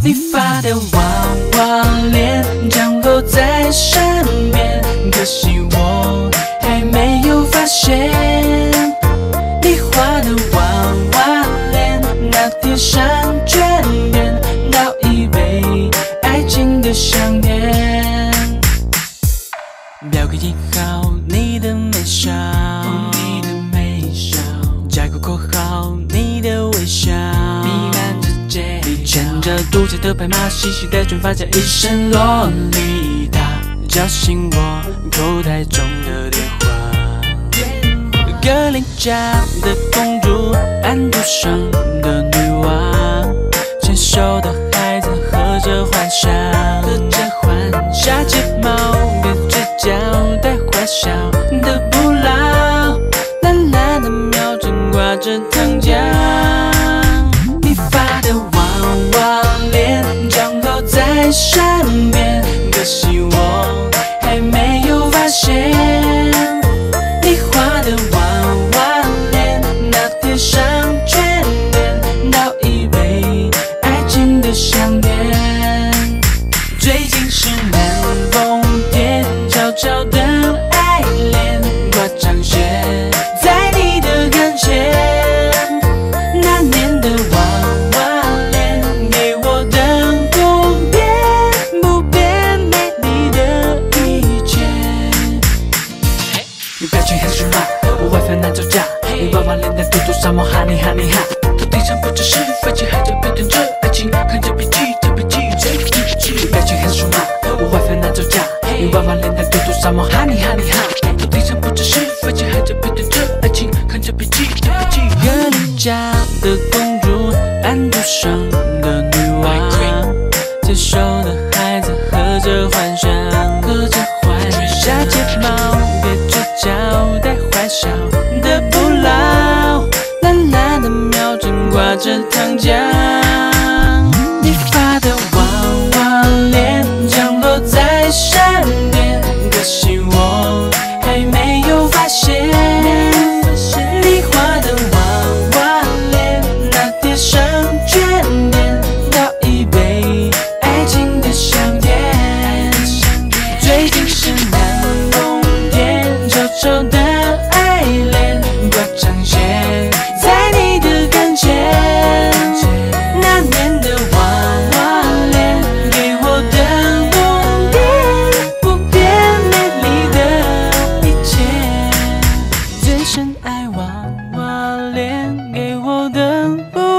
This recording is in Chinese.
你发的娃娃脸降落在身边，可惜我还没有发现。你画的娃娃脸，那贴上眷恋，倒一杯爱情的香甜。表格印好你的美笑，你的美笑，加个括号你的微笑，弥漫着街道。你牵着独角的白马，细细的卷发加一身洛丽塔，叫醒我口袋中的电话。格林家的公主，安徒生的女王，牵手的孩子喝着幻想，下睫毛跟嘴角带坏笑的不老，蓝蓝的秒针挂着糖浆。你发的娃娃脸降落在身边，可惜我还没有发现。你画的娃娃脸，那贴上眷恋，倒一杯爱情的香甜。最近是南风天，悄悄的爱恋，挂长线在你的跟前。那年的娃娃脸，给我的不变美丽的一切。你表情很凶悍，我外翻难招架。你娃娃脸的嘟嘟沙漠哈你哈你哈，头顶上不只是飞机，还在飘动着爱情，看着笔记，这笔记最一起。你表情很凶悍，我外翻难招架。你娃娃脸的嘟嘟沙漠哈你哈你哈，头顶上不只是飞机，还在飘动着爱情，看着笔记，这笔记。格林家的公主，安徒生的女王，牵手的孩子喝着幻想，下睫毛别嘴角带坏笑的不老，蓝蓝的秒针挂着糖浆。你发的娃娃脸降落在身边，可惜我还没有发现。你画的娃娃脸，那贴上眷恋，倒一杯爱情的香甜。最近是南风天，悄悄的爱恋，挂长线在你的跟前。那年的娃娃脸，给我的不变美丽的一切。最深爱娃娃脸，给我的不